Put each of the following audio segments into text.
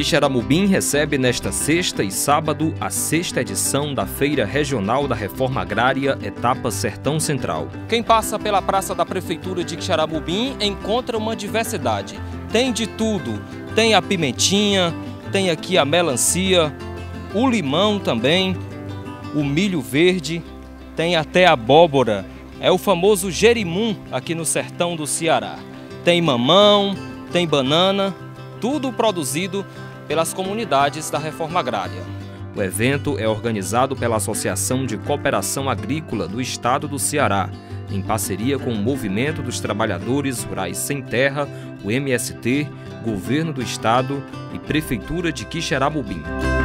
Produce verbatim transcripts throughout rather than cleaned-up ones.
Quixeramobim recebe nesta sexta e sábado a sexta edição da Feira Regional da Reforma Agrária, etapa Sertão Central. Quem passa pela praça da Prefeitura de Quixeramobim encontra uma diversidade. Tem de tudo, tem a pimentinha, tem aqui a melancia, o limão também, o milho verde, tem até a abóbora, é o famoso jerimum aqui no sertão do Ceará. Tem mamão, tem banana, tudo produzido pelas comunidades da Reforma Agrária. O evento é organizado pela Associação de Cooperação Agrícola do Estado do Ceará, em parceria com o Movimento dos Trabalhadores Rurais Sem Terra, o M S T, Governo do Estado e Prefeitura de Quixeramobim.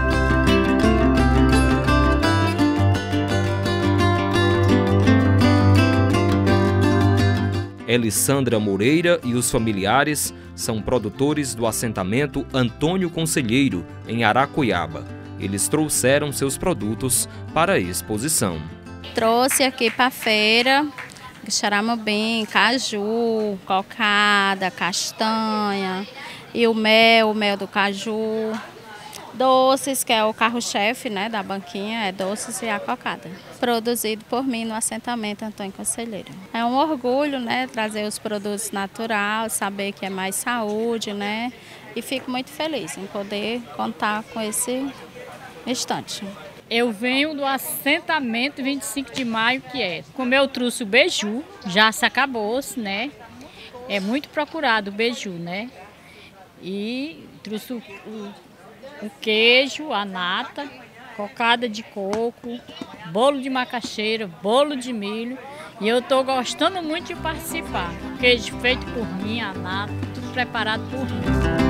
Elissandra Moreira e os familiares são produtores do assentamento Antônio Conselheiro, em Aracoiaba. Eles trouxeram seus produtos para a exposição. Trouxe aqui para a feira Quixeramobim, caju, cocada, castanha e o mel, o mel do caju. Doces, que é o carro-chefe, né, da banquinha, é doces e a cocada. Produzido por mim no assentamento Antônio Conselheiro. É um orgulho, né, trazer os produtos naturais, saber que é mais saúde, né, e fico muito feliz em poder contar com esse estante. Eu venho do assentamento vinte e cinco de maio, que é, como eu trouxe o beiju, já se acabou, né, é muito procurado o beiju, né, e trouxe o, o o queijo, a nata, cocada de coco, bolo de macaxeira, bolo de milho. E eu estou gostando muito de participar. O queijo feito por mim, a nata, tudo preparado por mim.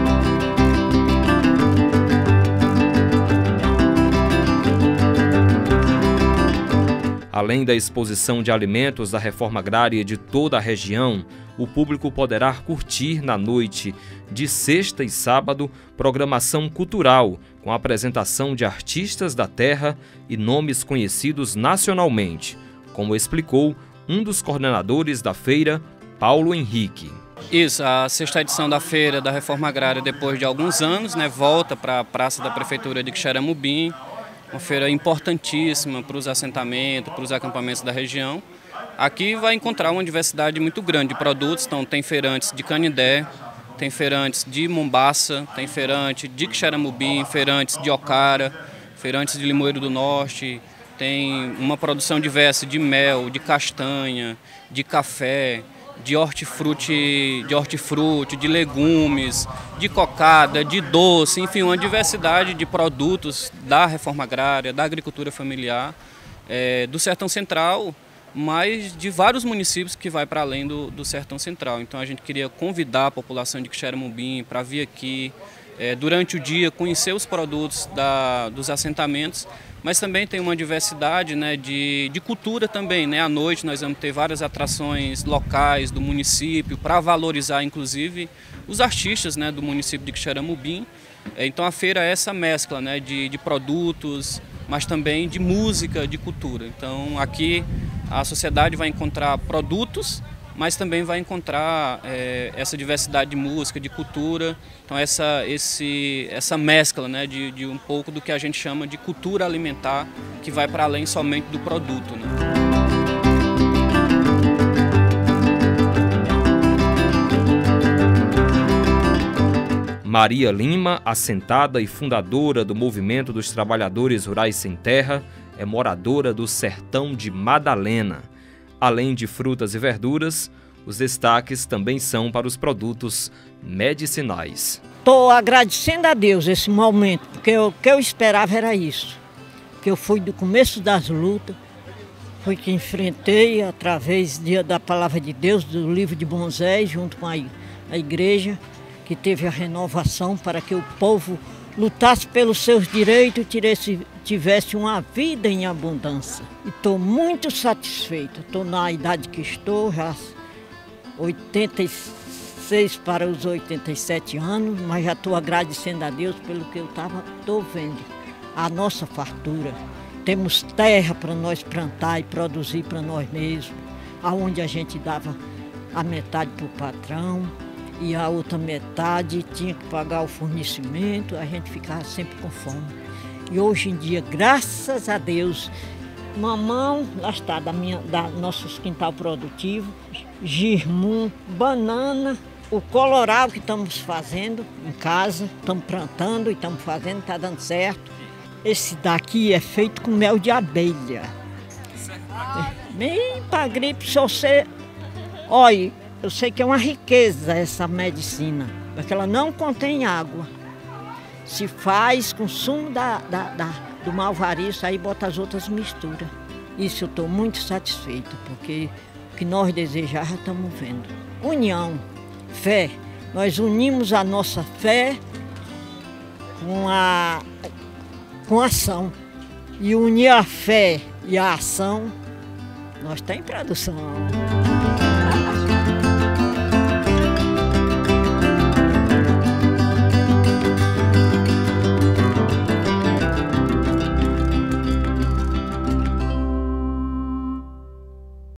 Além da exposição de alimentos da Reforma Agrária de toda a região, o público poderá curtir na noite de sexta e sábado programação cultural, com a apresentação de artistas da terra e nomes conhecidos nacionalmente, como explicou um dos coordenadores da feira, Paulo Henrique. Isso, a sexta edição da Feira da Reforma Agrária, depois de alguns anos, né, volta para a Praça da Prefeitura de Quixeramobim, uma feira importantíssima para os assentamentos, para os acampamentos da região. Aqui vai encontrar uma diversidade muito grande de produtos, então tem feirantes de Canindé, tem feirantes de Mombaça, tem feirante de Quixeramobim, feirantes de Ocara, feirantes de Limoeiro do Norte, tem uma produção diversa de mel, de castanha, de café, de hortifruti, de hortifruti, de legumes, de cocada, de doce, enfim, uma diversidade de produtos da reforma agrária, da agricultura familiar, é, do Sertão Central, mas de vários municípios que vai para além do, do Sertão Central. Então a gente queria convidar a população de Quixeramobim para vir aqui é, durante o dia, conhecer os produtos da, dos assentamentos, mas também tem uma diversidade, né, de, de cultura também, né? À noite nós vamos ter várias atrações locais do município para valorizar, inclusive, os artistas, né, do município de Quixeramobim. Então a feira é essa mescla, né, de, de produtos, mas também de música, de cultura. Então aqui a sociedade vai encontrar produtos, mas também vai encontrar é, essa diversidade de música, de cultura, então essa, esse, essa mescla, né, de, de um pouco do que a gente chama de cultura alimentar, que vai para além somente do produto, né? Maria Lima, assentada e fundadora do Movimento dos Trabalhadores Rurais Sem Terra, é moradora do sertão de Madalena. Além de frutas e verduras, os destaques também são para os produtos medicinais. Estou agradecendo a Deus esse momento, porque o que eu esperava era isso. Que eu fui do começo das lutas, foi que enfrentei através da palavra de Deus, do livro de Moisés, junto com a igreja, que teve a renovação para que o povo lutasse pelos seus direitos e tivesse uma vida em abundância. E estou muito satisfeito. Estou na idade que estou, já oitenta e seis para os oitenta e sete anos, mas já estou agradecendo a Deus pelo que eu estava tô vendo. A nossa fartura. Temos terra para nós plantar e produzir para nós mesmos, aonde a gente dava a metade para o patrão. e a outra metade tinha que pagar o fornecimento, a gente ficava sempre com fome. E hoje em dia, graças a Deus, mamão, lá está, da minha, da nossos quintal produtivo, girmum, banana, o colorau que estamos fazendo em casa, estamos plantando e estamos fazendo, está dando certo. Esse daqui é feito com mel de abelha. Bem para gripe, se você... Olha, eu sei que é uma riqueza essa medicina, porque ela não contém água. Se faz com sumo da, da, da, do malvarício, aí bota as outras misturas. Isso eu estou muito satisfeita, porque o que nós desejamos já estamos vendo. União, fé. Nós unimos a nossa fé com a, com a ação. E unir a fé e a ação, nós estamos em produção.